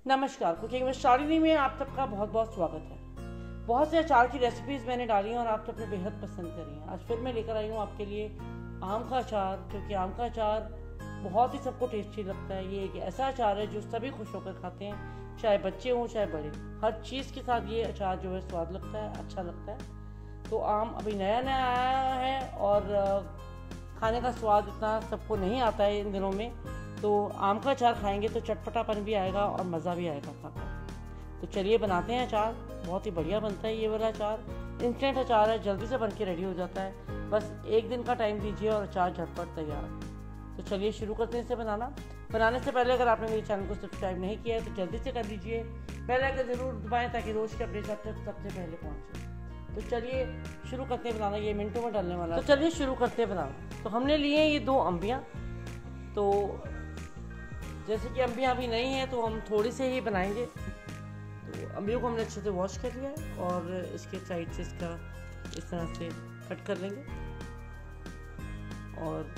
नमस्कार, कुकिंग में शालिनी में आप सबका बहुत बहुत स्वागत है। बहुत से अचार की रेसिपीज़ मैंने डाली हैं और आप सबने बेहद पसंद करी हैं। आज फिर मैं लेकर आई हूँ आपके लिए आम का अचार, क्योंकि आम का अचार बहुत ही सबको टेस्टी लगता है। ये एक ऐसा अचार है जो सभी खुश होकर खाते हैं, चाहे बच्चे हों चाहे बड़े। हर चीज़ के साथ ये अचार जो है स्वाद लगता है, अच्छा लगता है। तो आम अभी नया नया आया है और खाने का स्वाद इतना सबको नहीं आता है इन दिनों में। तो आम का अचार खाएंगे तो चटपटापन भी आएगा और मज़ा भी आएगा खाकर। तो चलिए बनाते हैं अचार। बहुत ही बढ़िया बनता है ये वाला अचार। इंस्टेंट अचार है, जल्दी से बन के रेडी हो जाता है। बस एक दिन का टाइम दीजिए और अचार झटपट तैयार। तो चलिए शुरू करते हैं इसे बनाने से पहले अगर आपने मेरे चैनल को सब्सक्राइब नहीं किया है तो जल्दी से कर लीजिए। बेल आइकन ज़रूर दबाएँ ताकि रोज़ के अपडेट आप तक सबसे पहले पहुँचे। तो चलिए शुरू करते हैं बनाना। ये मिनटों में डालने वाला। तो चलिए शुरू करते हैं बनाना। तो हमने लिए हैं ये 2 अम्बियाँ। तो जैसे कि अम्बियाँ अभी नहीं है तो हम थोड़ी से ही बनाएंगे। तो अम्बियों को हमने अच्छे से वॉश कर लिया है और इसके साइड से इसका इस तरह से कट कर लेंगे और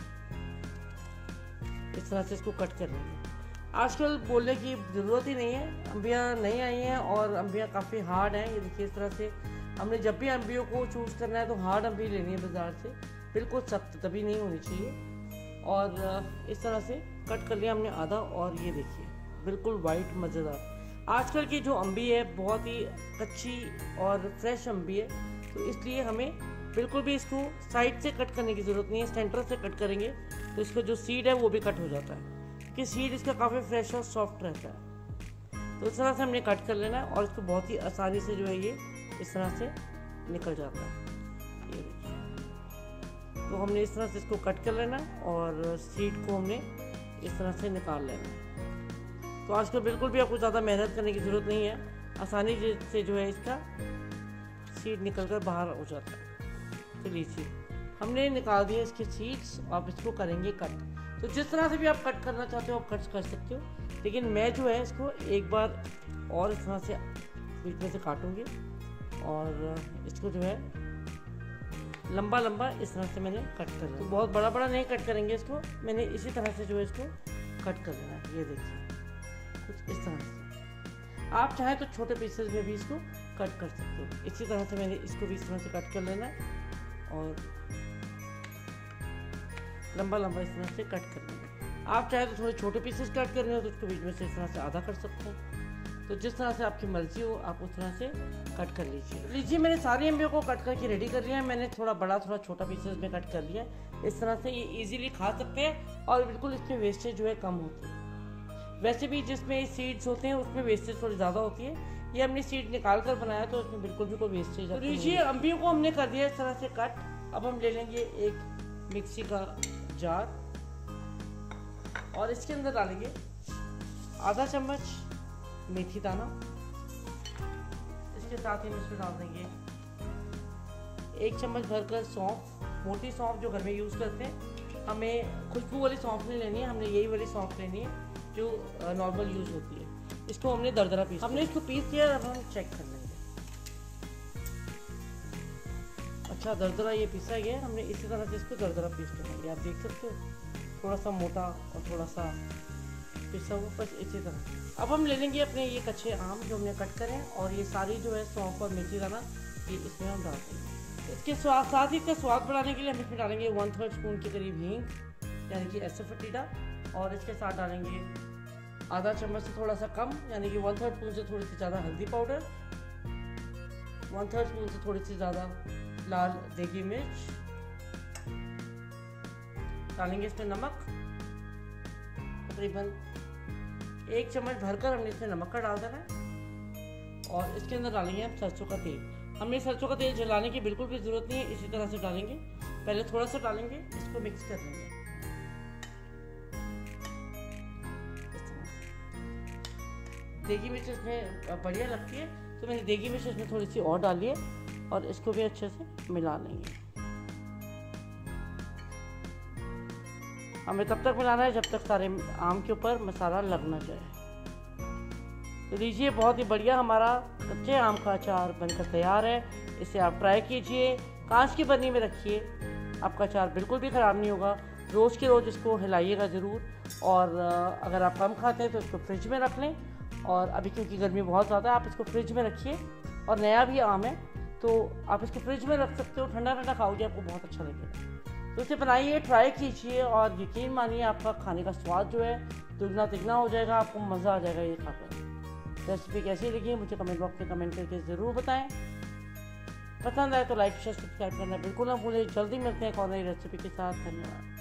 इस तरह से इसको कट कर लेंगे। आजकल बोलने की ज़रूरत ही नहीं है, अम्बियाँ नहीं आई हैं और अम्बियाँ काफ़ी हार्ड हैं। ये देखिए इस तरह से हमने जब भी अम्बियों को चूज़ करना है तो हार्ड अम्बी लेनी है बाज़ार से, बिल्कुल सख्त तभी नहीं होनी चाहिए। और इस तरह से कट कर लिया हमने आधा। और ये देखिए बिल्कुल वाइट मज़ेदार। आजकल की जो अम्बी है बहुत ही अच्छी और फ्रेश अम्बी है, तो इसलिए हमें बिल्कुल भी इसको साइड से कट करने की ज़रूरत नहीं है। सेंटर से कट करेंगे तो इसका जो सीड है वो भी कट हो जाता है, कि सीड इसका काफ़ी फ्रेश और सॉफ्ट रहता है। तो इस तरह से हमने कट कर लेना है और इसको बहुत ही आसानी से जो है ये इस तरह से निकल जाता है। ये देखिए, तो हमने इस तरह से इसको कट कर लेना है और सीड को हमने इस तरह से निकाल लेना है। तो आजकल बिल्कुल भी आपको ज़्यादा मेहनत करने की ज़रूरत नहीं है, आसानी से जो है इसका सीड निकल कर बाहर हो जाता है। तो लीजिए हमने निकाल दिया इसके सीड्स। आप इसको करेंगे कट। तो जिस तरह से भी आप कट करना चाहते हो आप कट कर सकते हो, लेकिन मैं जो है इसको एक बार और इस तरह से बीच में से काटूँगी और इसको जो है लंबा लंबा इस तरह से मैंने कट कर लिया। तो बहुत बड़ा बड़ा नहीं कट करेंगे इसको, मैंने इसी तरह से जो है इसको कट कर लेना है। ये देखिए कुछ इस तरह से। आप चाहें तो छोटे पीसेस में भी इसको कट कर सकते हो। इसी तरह से मैंने इसको भी इस तरह से कट कर लेना है और लंबा लंबा इस तरह से कट कर लेना है। आप चाहे तो थोड़े छोटे पीसेस कट करने हो तो उसको बीच में से इस तरह से आधा कर सकते हैं। तो जिस तरह से आपकी मर्जी हो आप उस तरह से कट कर लीजिए। मैंने सारी अम्बियों को कट करके रेडी कर लिया है। मैंने थोड़ा बड़ा थोड़ा छोटा पीसेस में कट कर लिया है। इस तरह से ये इजीली खा सकते हैं और बिल्कुल इसमें वेस्टेज जो है कम होती है। वैसे भी जिसमें सीड्स होते हैं उसमें वेस्टेज थोड़ी ज़्यादा होती है। ये हमने सीड निकाल कर बनाया तो उसमें बिल्कुल भी कोई वेस्टेज नहीं। तो लीजिए अम्बियों को हमने कर दिया इस तरह से कट। अब हम ले लेंगे एक मिक्सी का जार और इसके अंदर डालेंगे आधा चम्मच मेथी दाना। इसके साथ ही हम इसमें डाल देंगे 1 चम्मच भरकर सौंफ, मोटी सौंफ जो घर में यूज़ करते हैं। हमें खुशबू वाली सौंफ नहीं लेनी है, हमने यही वाली सौंफ लेनी है जो नॉर्मल यूज़ होती है। इसको हमने दरदरा पीस, हमने इसको पीस लिया। अब हम चेक कर लेंगे। अच्छा दरदरा ये पीसा गया। हमने इसी तरह से इसको दरदरा पीस लेंगे। आप देख सकते हो थोड़ा सा मोटा और थोड़ा सा पिसा हुआ, बस इसी तरह। अब हम ले लेंगे अपने ये कच्चे आम जो हमने कट करे हैं और ये सारी जो है सौंफ और मेथी दाना ये इसमें हम डाल देंगे। इसके साथ ही इसका स्वाद बढ़ाने के लिए हम इसमें डालेंगे 1/3 स्पून के करीब हींग यानी कि एसोफेटिडा। और इसके साथ डालेंगे आधा चम्मच से थोड़ा सा कम यानी कि 1/3 स्पून से थोड़ी सी ज़्यादा हल्दी पाउडर, 1/3 स्पून से थोड़ी सी ज़्यादा लाल देगी मिर्च। डालेंगे इसमें नमक, तकरीबन 1 चम्मच भरकर हमने इसमें नमक का डाल देना है। और इसके अंदर डालेंगे हम सरसों का तेल। हमने सरसों का तेल जलाने की बिल्कुल भी ज़रूरत नहीं है, इसी तरह से डालेंगे। पहले थोड़ा सा डालेंगे, इसको मिक्स कर लेंगे। देगी मिर्च इसमें बढ़िया लगती है तो मैंने देगी मिर्च इसमें थोड़ी सी और डाली है और इसको भी अच्छे से मिला लेंगे। हमें तब तक मिलाना है जब तक सारे आम के ऊपर मसाला लग ना जाए। तो लीजिए बहुत ही बढ़िया हमारा कच्चे आम का अचार बनकर तैयार है। इसे आप ट्राई कीजिए, कांच की बर्नी में रखिए, आपका अचार बिल्कुल भी ख़राब नहीं होगा। रोज़ के रोज़ इसको हिलाइएगा ज़रूर। और अगर आप कम खाते हैं तो इसको फ्रिज में रख लें और अभी क्योंकि गर्मी बहुत ज़्यादा है, आप इसको फ्रिज में रखिए। और नया भी आम है तो आप इसको फ्रिज में रख सकते हो, ठंडा ठंडा खाओगे आपको बहुत अच्छा लगेगा। तो इसे बनाइए, ट्राई कीजिए और यकीन मानिए आपका खाने का स्वाद जो है दुगना तिगना हो जाएगा, आपको मज़ा आ जाएगा ये खाकर। रेसिपी कैसी लगी मुझे कमेंट बॉक्स में कमेंट करके ज़रूर बताएं। पसंद आए तो लाइक शेयर सब्सक्राइब करना बिल्कुल ना भूलें। जल्दी मिलते हैं एक और नई रेसिपी के साथ। धन्यवाद।